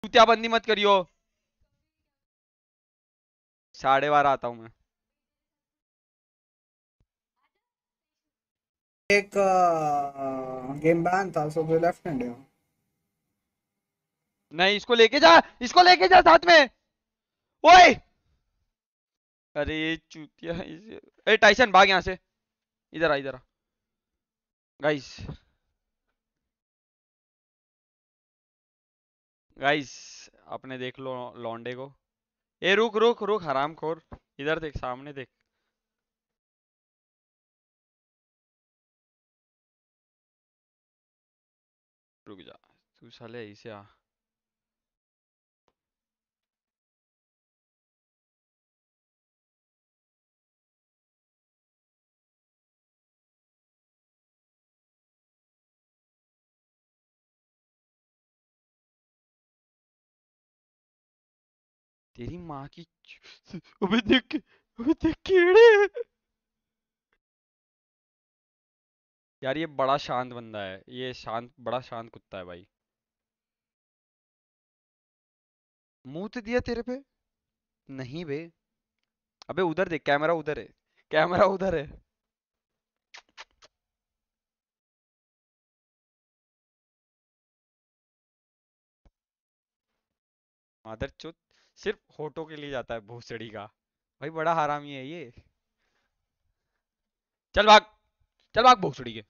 चूतियाबंदी मत करियो। 12:30 आता हूँ मैं। एक गेम बैन था सो जो लेफ्ट हैंड है। नहीं, इसको लेके जा, इसको लेके जा साथ में। ओए, अरे ये चूतिया ए टाइसन भाग यहाँ से। इधर आ, इधर आ। गाइस, गाइस, अपने देख लो लौंडे को। ए रुक रुक रुक हरामखोर। इधर देख, सामने देख। रुक जा, तू साले ऐसे आ। तेरी माँ की अबे देख, अबे देख कीड़े। यार ये बड़ा शांत बंदा है, ये शांत, बड़ा शांत कुत्ता है भाई। मुंह तो दिया तेरे पे। नहीं बे। अबे उधर देख, कैमरा उधर है। कैमरा उधर है। मादरचोद। सिर्फ होठों के लिए जाता है भोसड़ी का। भाई बड़ा हरामी है ये। चल भाग, चल भाग भोसड़ी के।